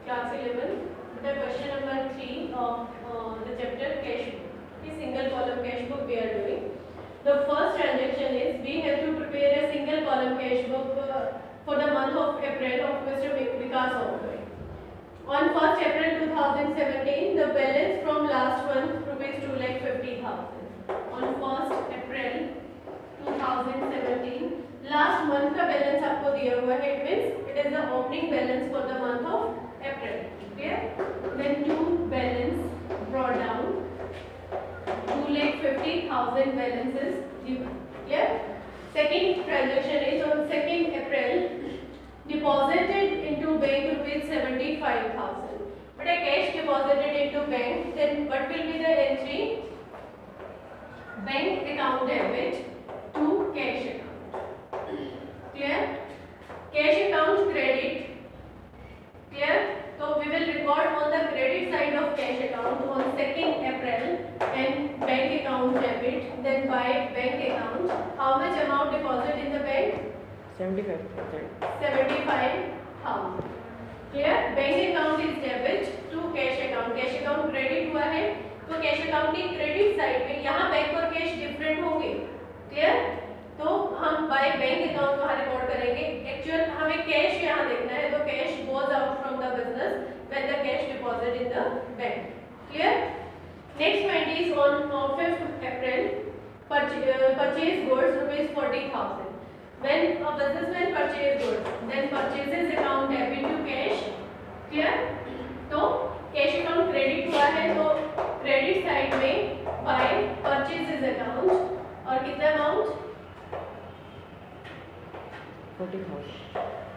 Class 11. The question number 3 of the chapter cash book. The single column cash book we are doing. The first transaction is we have to prepare a single column cash book for the month of April of Mr. Vikas Oberoi. On 1st April 2017, the balance from last month rupees 2,50,000. On 1st April 2017, last month का balance आपको दिया हुआ है. It means it is the opening balance for the month of April. Clear? Then to balance brought down 2,50,000 balances given. Clear? Second transaction is on 2nd April. Deposited into bank rupees 75,000. But a cash deposited into bank, then what will be the entry? Bank account debit to cash account. Clear? Cash account credit. Clear? So we will record on the credit side of cash account on 2nd April and bank account debit. Then by bank account, how much amount deposit in the bank? 75,000. 75,000. Clear? Bank account is debit to cash account. Cash account credit हुआ है तो cash account की credit side में यहाँ bank और cash different होंगे. Clear? तो हम बाय बैंक अकाउंट वहाँ रिकॉर्ड करेंगे. एक्चुअल हमें कैश यहाँ देखना है तो cash goes out from the business when the cash deposit in the bank. Clear? Next point is on 5th April purchase goods rupees 40,000. When a businessman purchase goods, then purchases account debit to cash. Clear? तो cash account credit हुआ है तो credit side में by purchases account और कितना amount? 40,000.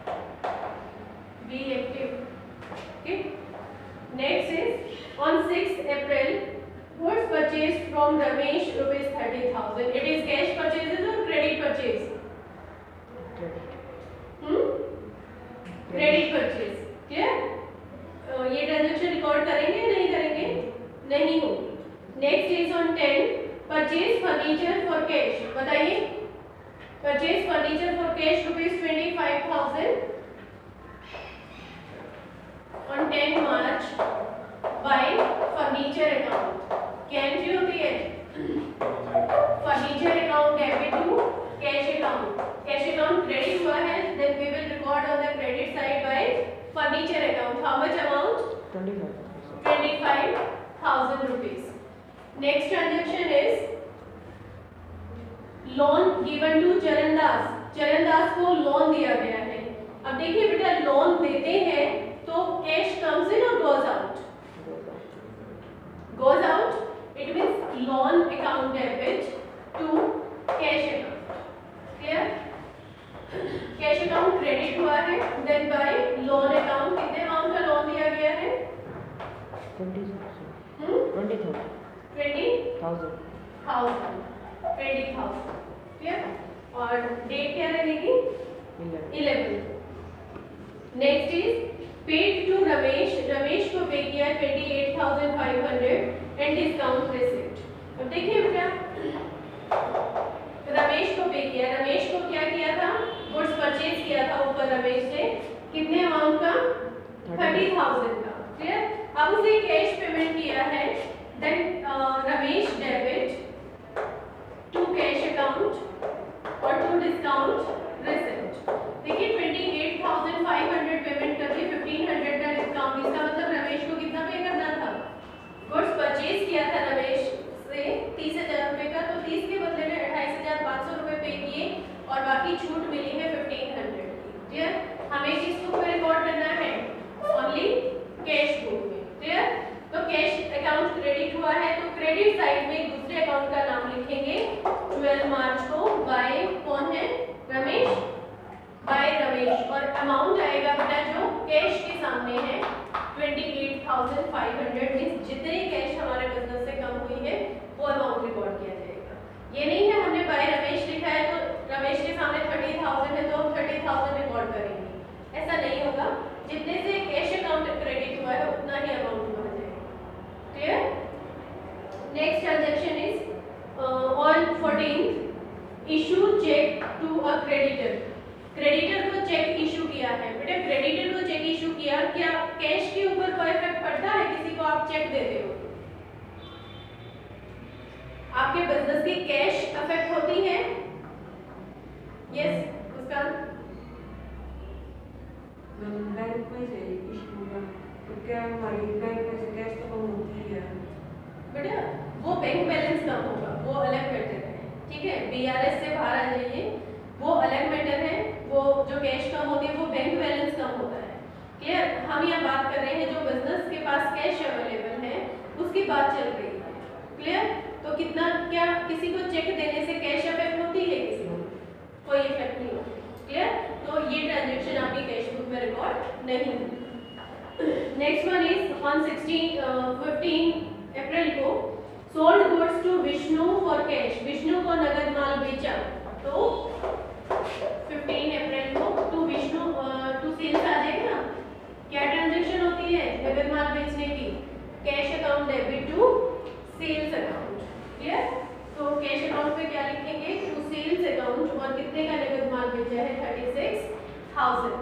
Be active. Okay. Next is on 6th April, goods purchased from Ramesh rupees 30,000. It is cash purchases or credit purchase? Credit purchase. Clear? ये transaction record करेंगे या नहीं करेंगे? नहीं होगी. Next is on 10 purchase furniture for cash. बताइए. Purchase furniture for cash rupees 25,000 on 10 March by furniture account. क्या entry होती है? Furniture account debit to cash account. Cash account credit हुआ है, then we will record on the credit side by furniture account. How much amount? 25,000 rupees. Next transaction is loan given to Charandas. Charandas को loan दिया गया है. अब देखिए बेटा, loan देते हैं तो cash comes in or goes out? Goes out. It means loan account debit to cash account. Clear? Cash account credit हुआ है, देन बाय लोन अकाउंट कितने अमाउंट का लोन दिया गया है? 20,000. 20,000. क्लियर? और डेट क्या रहेगी? 11. Next is paid to Ramesh. Ramesh को पे किया 28,500 एंड डिस्काउंट रिसिप्ट. अब देखिए बेटा, रमेश को पे किया. रमेश को क्या किया था? गुड्स परचेज किया था ऊपर रमेश ने. कितने अमाउंट का? 30,000 का. क्लियर? अब उसे कैश पेमेंट किया है, then Ramesh debit to cash account और टू डिस्काउंट रिसिप्ट. देखिए 28,500 पेमेंट करके 1,500 का डिस्काउंट. इसका मतलब रमेश को कितना पे करना था? गुड्स परचेज किया था रमेश से 30,000 रुपए का, तो 30 के बदले में 28,500 रुपए पे किए और बाकी छूट मिली है 1,500 की. क्लियर? हमें किस बुक में रिकॉर्ड करना है? ओनली कैश बुक में. क्लियर? तो कैश अकाउंट क्रेडिट हुआ है तो क्रेडिट साइड में दूसरे अकाउंट का नाम लिखेंगे 12 मार्च को. बाय कौन है? रमेश. बाय रमेश. और अमाउंट आएगा बेटा जो कैश के सामने है 28,500. मींस जितनी कैश हमारे बिजनेस से कम हुई है वो अमाउंट रिकॉर्ड किया जाएगा. ये नहीं है हमने बाय रमेश लिखा है तो रमेश के सामने 30,000 है तो हम 30,000 रिकॉर्ड करेंगे. ऐसा नहीं होगा. जितने से कैश अकाउंट क्रेडिट हुआ है उतना ही अमाउंट बन जाएगा. Clear? Next transaction is on 14th issue cheque to a creditor. Creditor को चेक इशू किया है. बेटा क्रेडिटर को चेक इशू किया, क्या कैश के आप चेक देते हो, आपके बिजनेस की कैश अफेक्ट होती है? यस, उसका बैंक में से इशू होगा तो क्या हमारी बैंक में से कैश तो कम होती है बेटा, वो बैंक बैलेंस कम होगा, वो अलग मैटर है, ठीक है। बीआरएस से बाहर आ जाइए, वो अलग मैटर है। वो जो कैश कम होती है वो बैंक बैलेंस कम होता है, क्लियर। हम यहाँ बात कर रहे हैं जो बिजनेस के पास कैश अवेलेबल है उसकी बात चल रही है, क्लियर। तो कितना, क्या किसी को चेक देने से कैश अफेक्ट होती है? किसी को कोई इफेक्ट नहीं होती, क्लियर। तो ये ट्रांजैक्शन आपकी कैश बुक में रिकॉर्ड नहीं है। Next one is on 15 April को sold goods to Vishnu for cash, Vishnu को नगद माल बेचा। तो 15 अप्रैल को टू विष्णु टू सेल्स आ जाएगा। क्या ट्रांजैक्शन होती है नगद माल बेचने की? Cash account debit to sales account, clear. तो कैश अकाउंट पे क्या लिखेंगे? टू सेल्स अकाउंट, और कितने का नगद माल बेचा है? 36,000,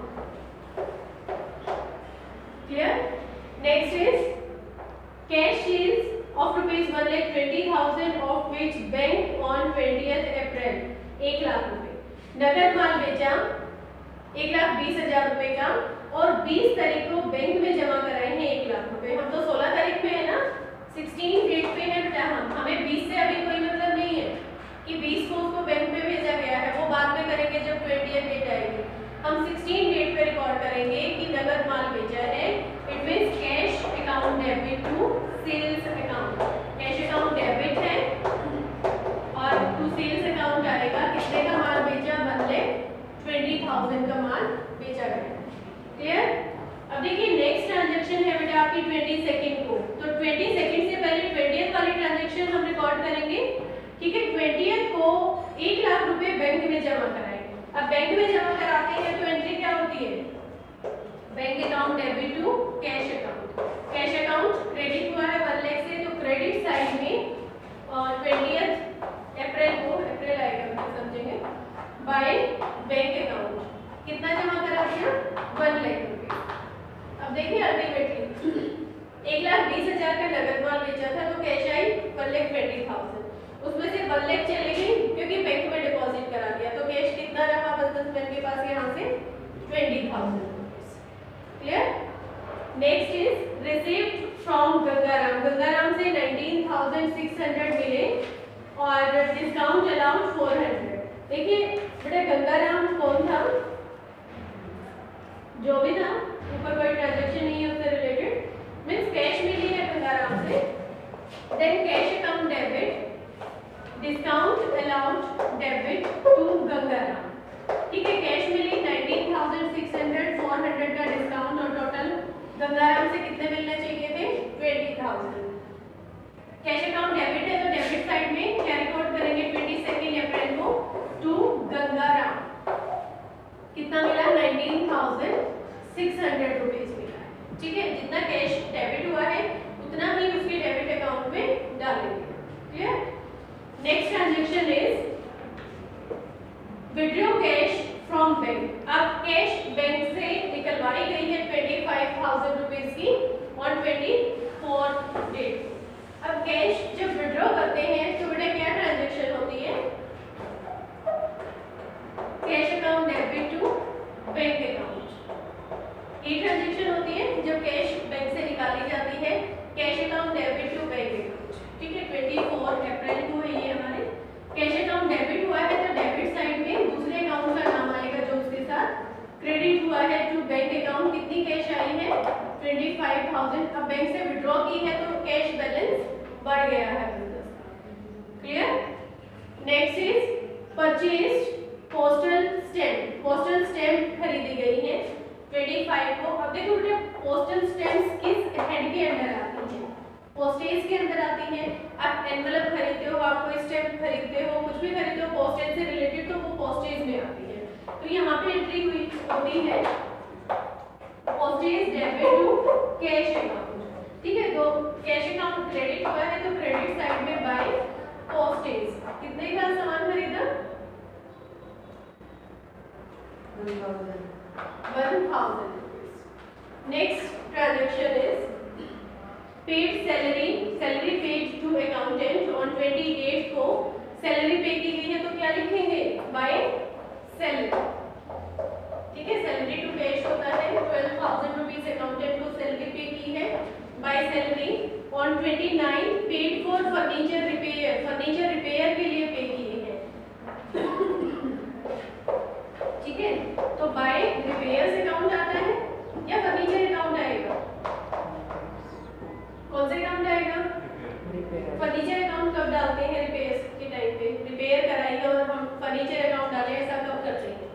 clear. Next is cash sales of rupees 1,20,000 of which bank on 20th April 1 lakh रुपए। नगद माल बेचा 1,20,000 रुपए का और 20 तारीख को बैंक में जमा कराए हैं 1 लाख रुपए। हम तो 16 तारीख पे है ना, 16 डेट पे है बेटा। हमें 20 से अभी कोई मतलब नहीं है कि 20 को उसको बैंक में भेजा गया है, वो बाद में करेंगे जब 20th डेट आएगी। हम 16 डेट पे रिकॉर्ड करेंगे कि नगद माल बेचा है। It means cash account debit to sales account. Cash account debit है और टू सेल्स अकाउंट आएगा। कितने का माल बेचा? 1,20,000 का माल बेचा गया, क्लियर। अब देखिए नेक्स्ट ट्रांजैक्शन है बेटा आपकी 22 को। तो 22 से पहले 20th वाली ट्रांजैक्शन हम रिकॉर्ड करेंगे, ठीक है। 20th को 1 लाख रुपए बैंक में जमा कराएंगे। अब बैंक में जमा कराते हैं तो एंट्री क्या होती है? Bank account debit to cash account. Cash account credit हुआ है 1 लाख से, तो क्रेडिट साइड में 20th अप्रैल को, अप्रैल आएगा तो समझेंगे, बाय बैंक अकाउंट कितना जमा करा दिया? 1 लाख रुपए। अब देखिए अल्टीमेटली 1,20,000 का नगद माल बेचा था तो कैश आई 1,20,000, उसमें से 1 लाख चली गई क्योंकि बैंक में डिपॉजिट करा दिया। तो कैश कितना रहा बिजनेसमैन के पास यहाँ से? 20,000, clear. Next is received from Gangaram. Gangaram से 19,600 मिले और डिस्काउंट अलाउड 400। देखिए बेटा गंगाराम कौन था? जो भी था, ऊपर कोई ट्रांजैक्शन नहीं है उससे रिलेटेड, मींस कैश मिली है गंगाराम से, then cash account debit, discount allowed debit to Gangaram, ठीक है। कैश मिली 19,600, 400 का डिस्काउंट और टोटल गंगाराम से कितने मिलने चाहिए थे? 20,000। कैश अकाउंट डेबिट है तो डेबिट साइड में क्या रिकॉर्ड करेंगे? 22 अप्रैल को टू गंगाराम कितना मिला? 19,600 रुपीज मिला है, ठीक है। जितना कैश डेबिट हुआ है उतना ही उसके डेबिट अकाउंट में डालेंगे, clear. Next transaction is withdraw cash from bank. अब कैश बैंक से निकलवाई गई है 25,000 रुपीज की ऑन 24 डेट। अब कैश जब विड्रॉ करते हैं तो बेटा क्या ट्रांजैक्शन होती है? Cash account debit to bank account. ये ट्रांजैक्शन होती है जब कैश बैंक से निकाली जाती है, cash account debit to bank account, ठीक है। 24 अप्रैल को है ये हमारे। कैश अकाउंट डेबिट हुआ है तो डेबिट साइड में दूसरे अकाउंट का नाम आएगा जो उसके साथ क्रेडिट हुआ है टू बैंक अकाउंट। कितनी कैश आई है? 25,000। अब बैंक से विड्रॉ की है तो कैश बैलेंस बढ़ गया है बिजनेस का, clear. Next is purchased postal stamp. Postal stamp खरीदी गई है 25 को। अब देखो बेटा पोस्टल स्टैम्प्स किस हेड के अंदर आती है? पोस्टेज के अंदर आती है। आप एनवेलप खरीदते हो, आप कोई स्टैम्प खरीदते हो, कुछ भी खरीदते हो पोस्टेज से रिलेटेड, तो वो पोस्टेज में आती है। तो यहाँ पे एंट्री हुई होती है postage debit to cash account, ठीक है। तो कैश अकाउंट क्रेडिट हुआ है तो क्रेडिट साइड में बाय पोस्टेज। कितने का सामान खरीदा? 1,000 rupees. Next transaction is paid salary, salary paid to accountant on 28 को सैलरी पे की गई है तो क्या लिखेंगे? By salary. ठीक है, सैलरी टू कैश होता है 12,000 रुपीज अकाउंटेंट को सैलरी पे की है by salary. On 29 paid for furniture repair, furniture repair के लिए पे किए हैं। ठीक है, तो बाय रिपेयर्स अकाउंट आता है या फर्नीचर अकाउंट आएगा? कौन सा अकाउंट आएगा? फर्नीचर अकाउंट कब डालते हैं? रिपेयर्स के टाइम पे रिपेयर कराइए और हम फर्नीचर अकाउंट डालें, ऐसा कब करते हैं?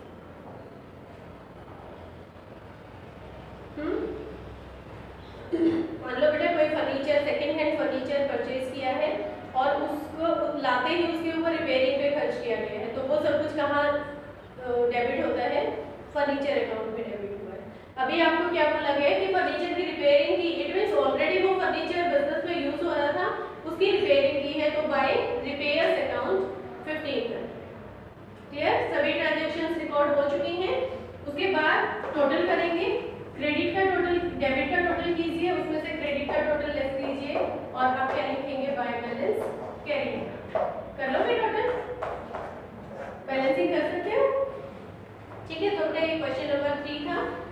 मान लो बेटा कोई furniture second hand furniture purchase किया है और उसको लाते ही उसके ऊपर रिपेयरिंग पे खर्च किया गया है, तो वो सब कुछ कहाँ डेबिट होता है? फर्नीचर अकाउंट में डेबिट हुआ है। अभी आपको क्या बोला गया कि फर्नीचर की रिपेयरिंग की, इट मींस ऑलरेडी वो फर्नीचर बिजनेस में यूज हो रहा था, उसकी रिपेयरिंग की है, तो बाय रिपेयर्स अकाउंट 15 क्लियर? सभी ट्रांजैक्शंस रिकॉर्ड हो चुकी हैं। उसके बाद टोटल करेंगे, क्रेडिट का टोटल, डेबिट का टोटल कीजिए, उसमें से क्रेडिट का टोटल लेस कीजिए और आप क्या लिखेंगे? By balance carry. कर लो भी टोटल, बैलेंसिंग कर सकते हो। ठीक है, तो अपना ये क्वेश्चन नंबर 3 था।